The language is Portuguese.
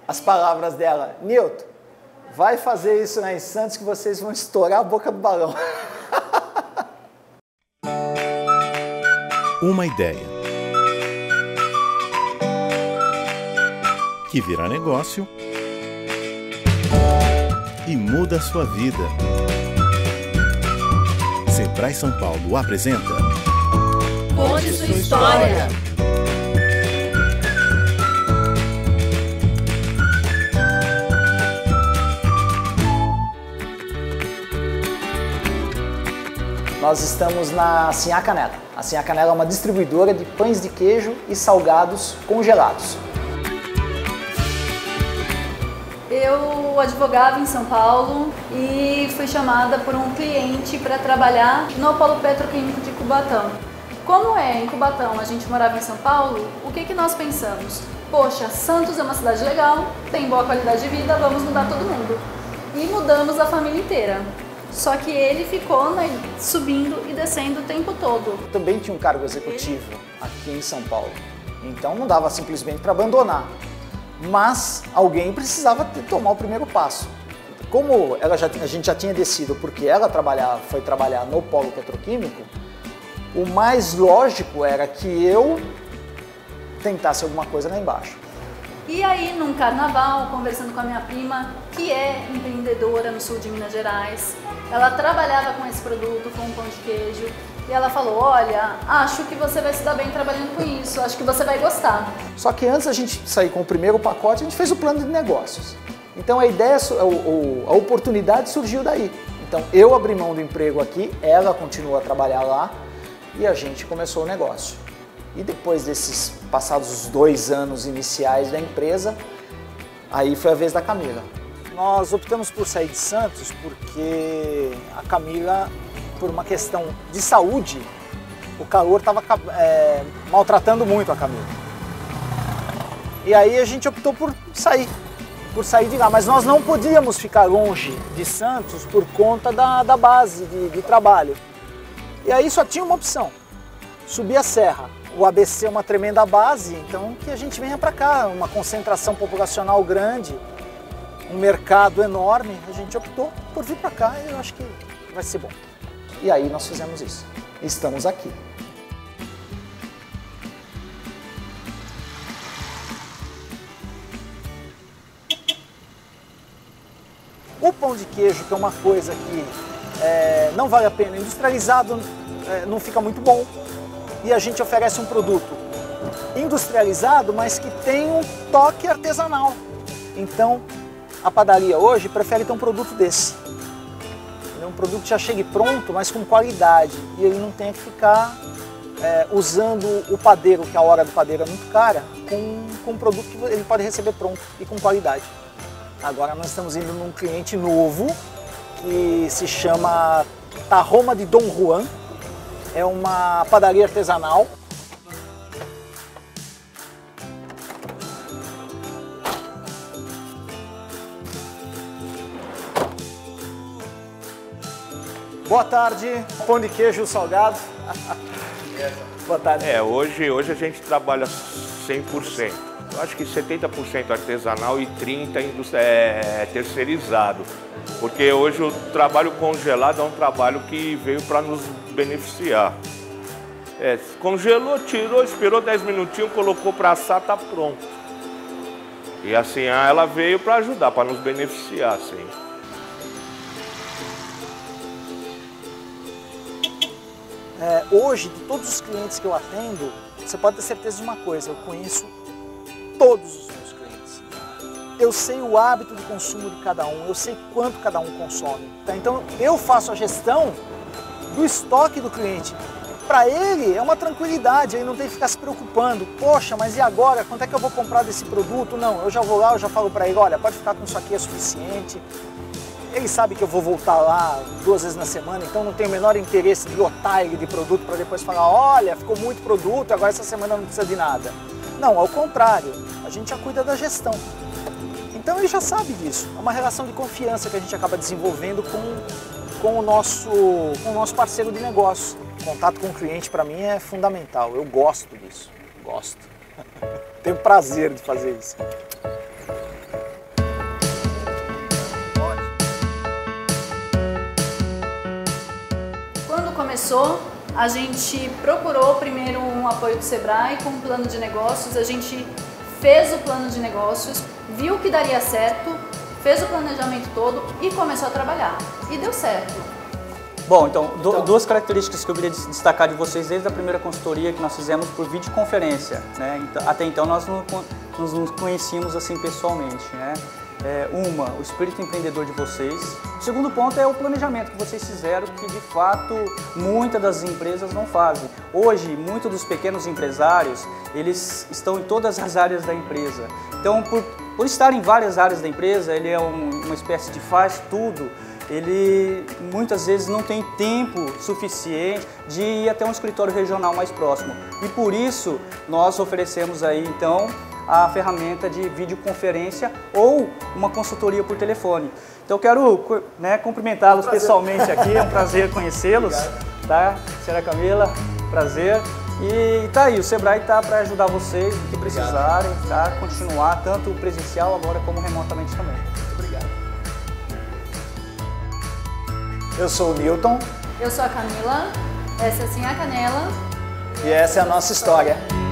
As palavras dela: Nilton, vai fazer isso na Santos que vocês vão estourar a boca do balão. Uma ideia que vira negócio e muda a sua vida. Sebrae São Paulo apresenta Conte sua história. Nós estamos na Sinhá Canela. A Sinhá Canela é uma distribuidora de pães de queijo e salgados congelados. Eu advogava em São Paulo e fui chamada por um cliente para trabalhar no Polo Petroquímico de Cubatão. Como em Cubatão a gente morava em São Paulo, o que nós pensamos? Poxa, Santos é uma cidade legal, tem boa qualidade de vida, vamos mudar todo mundo. E mudamos a família inteira. Só que ele ficou subindo e descendo o tempo todo. Também tinha um cargo executivo aqui em São Paulo, então não dava simplesmente para abandonar. Mas alguém precisava tomar o primeiro passo. Como a gente já tinha descido porque ela foi trabalhar no Polo Petroquímico, o mais lógico era que eu tentasse alguma coisa lá embaixo. E aí, num carnaval, conversando com a minha prima, que é empreendedora no sul de Minas Gerais, ela trabalhava com esse produto, com o pão de queijo, e ela falou: olha, acho que você vai se dar bem trabalhando com isso, acho que você vai gostar. Só que antes a gente sair com o primeiro pacote, a gente fez o plano de negócios. Então a ideia, a oportunidade surgiu daí. Então eu abri mão do emprego aqui, ela continuou a trabalhar lá e a gente começou o negócio. E depois desses passados os 2 anos iniciais da empresa, aí foi a vez da Camila. Nós optamos por sair de Santos porque a Camila, por uma questão de saúde, o calor estava maltratando muito a Camila. E aí a gente optou por sair de lá. Mas nós não podíamos ficar longe de Santos por conta da base de trabalho. E aí só tinha uma opção: subir a serra. O ABC é uma tremenda base, então que a gente venha para cá, uma concentração populacional grande, um mercado enorme, a gente optou por vir para cá e eu acho que vai ser bom. E aí nós fizemos isso. Estamos aqui. O pão de queijo, que é uma coisa que não vale a pena, industrializado não fica muito bom. E a gente oferece um produto industrializado, mas que tem um toque artesanal. Então, a padaria hoje prefere ter um produto desse. Um produto que já chegue pronto, mas com qualidade. E ele não tem que ficar usando o padeiro, que a hora do padeiro é muito cara, com um produto que ele pode receber pronto e com qualidade. Agora nós estamos indo num cliente novo, que se chama Tarroma de Dom Juan. É uma padaria artesanal. Boa tarde, pão de queijo salgado. Boa tarde. Hoje a gente trabalha 100%. Eu acho que 70% artesanal e 30% terceirizado. Porque hoje o trabalho congelado é um trabalho que veio para nos beneficiar. Congelou, tirou, esperou 10 minutinhos, colocou para assar, tá pronto. E assim ela veio para ajudar, para nos beneficiar, sim. Hoje, de todos os clientes que eu atendo, você pode ter certeza de uma coisa: eu conheço todos os meus clientes. Eu sei o hábito de consumo de cada um, eu sei quanto cada um consome. Tá? Então eu faço a gestão do estoque do cliente. Para ele é uma tranquilidade, ele não tem que ficar se preocupando. Poxa, mas e agora? Quanto é que eu vou comprar desse produto? Não, eu já vou lá, eu já falo para ele: olha, pode ficar com isso aqui, é suficiente. Ele sabe que eu vou voltar lá 2 vezes na semana, então não tenho o menor interesse de lotar ele de produto para depois falar: olha, ficou muito produto, agora essa semana não precisa de nada. Não, ao contrário, a gente já cuida da gestão. Então ele já sabe disso. É uma relação de confiança que a gente acaba desenvolvendo com o nosso parceiro de negócio. O contato com o cliente para mim é fundamental. Eu gosto disso. Gosto. Tenho prazer de fazer isso. começou, a gente procurou primeiro um apoio do Sebrae com um plano de negócios, a gente fez o plano de negócios, viu que daria certo, fez o planejamento todo e começou a trabalhar. E deu certo. Bom, então, duas características que eu queria destacar de vocês desde a primeira consultoria que nós fizemos por videoconferência, né? Até então nós não nos conhecíamos assim pessoalmente, né? O espírito empreendedor de vocês. O segundo ponto é o planejamento que vocês fizeram, que de fato muitas das empresas não fazem. Hoje, muitos dos pequenos empresários, eles estão em todas as áreas da empresa. Então, por estar em várias áreas da empresa, ele é uma espécie de faz tudo. Ele muitas vezes não tem tempo suficiente de ir até um escritório regional mais próximo. E por isso nós oferecemos aí então a ferramenta de videoconferência ou uma consultoria por telefone. Então eu quero, né, cumprimentá-los pessoalmente aqui, é um prazer conhecê-los, tá? Senhora Camila, prazer. E tá aí, o Sebrae tá para ajudar vocês o que precisarem, tá? Continuar tanto presencial agora como remotamente também. Muito obrigado. Eu sou o Milton. Eu sou a Camila, essa sim é a Canela. E essa é a nossa história.